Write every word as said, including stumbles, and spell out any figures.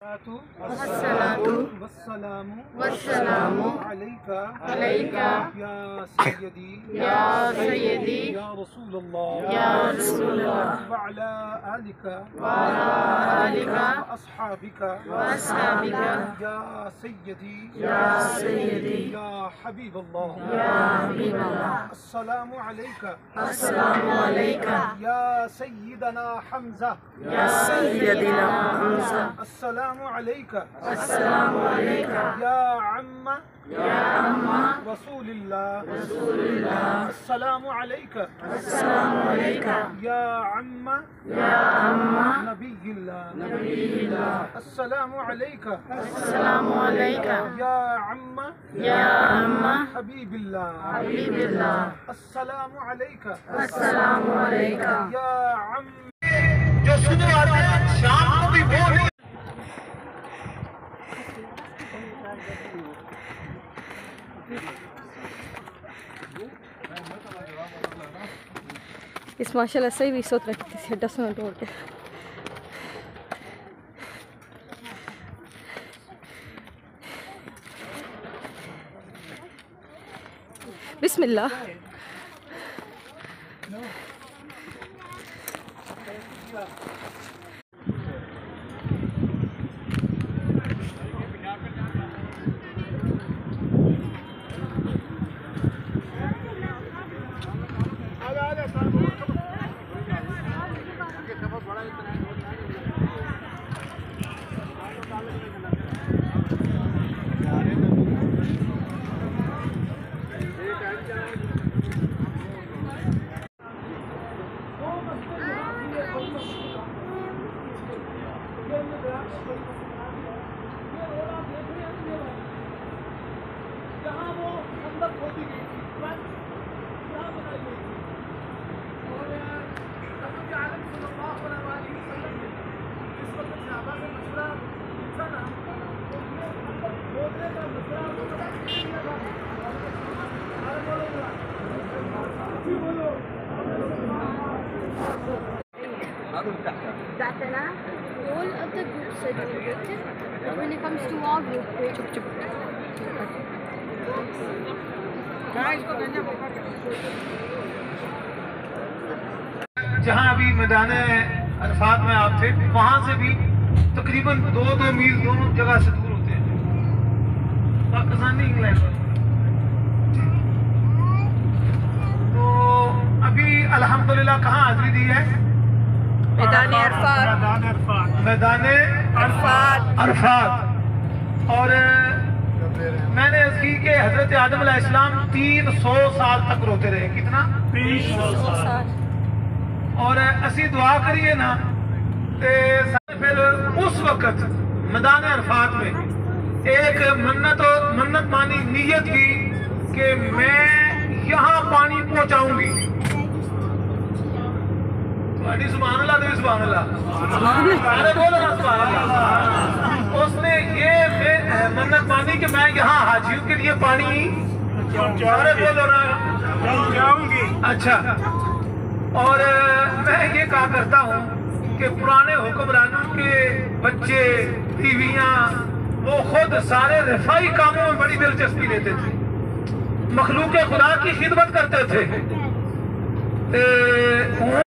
वस्सलातु वस्सलामु वस्सलामु अलैका अलैका या सय्यदी या सय्यदी या रसूलल्लाह या रसूलल्लाह व अला आलिका व अला आलिका व अस्हाबिका व अस्हाबिका या सय्यदी या सय्यदी या हबीबल्लाह या हबीबल्लाह अस्सलामु अलैका अस्सलामु अलैका या सय्यदना हम्जा या सय्यदना हम्जा अस्सलामु अलैका अस्सलामु अलैका या अम्मा या अम्मा रसूलिल्लाह रसूलिल्लाह अस्सलामु अलैका अस्सलामु अलैका या अम्मा या अम्मा नबियिल्लाह नबियिल्लाह अस्सलामु अलैका अस्सलामु अलैका या अम्मा या अम्मा हबीबिल्लाह हबीबिल्लाह अस्सलामु अलैका अस्सलामु अलैका या अम्मा। जो सुबह आते हैं शाम को भी वो नहीं। इस माशाल्लाह सही भी सोच रखती थी दस मिनट हो गए। बिस्मिल्लाह। All of the groups are donated, but when it comes to our group, जहाँ अभी मैदान अरफात में आप थे वहाँ से भी तकरीबन दो दो मील दोनों जगह से दूर होते हैं। पाकिस्तानी इंग्लैंड तो अभी अल्हम्दुलिल्लाह कहाँ हाजिरी दी है? मैदान अरफात मैदान अरफात अरफात। और मैंने इसकी कि हजरत आदम अलैहिस्सलाम तीन सौ साल तक रोते रहे। कितना? तीन सौ साल। और असी दुआ करिए ना ते फिर उस वक्त मैदान अरफात में एक मन्नत मन्नत मानी नीयत की कि मैं यहाँ पानी पहुँचाऊंगी। सुभान अल्लाह तो सुभान अल्लाह, अरे बोलो ना सुभान अल्लाह। उसने ये मन्नत मानी कि मैं यहाँ हाजियों के लिए पानी अरे बोलो ना पहुँचाऊंगी। अच्छा, और मैं ये कहा करता हूँ कि पुराने हुक्मरानों के बच्चे बीवियाँ वो खुद सारे रफाई कामों में बड़ी दिलचस्पी लेते थे, मखलूक खुदा की खिदमत करते थे।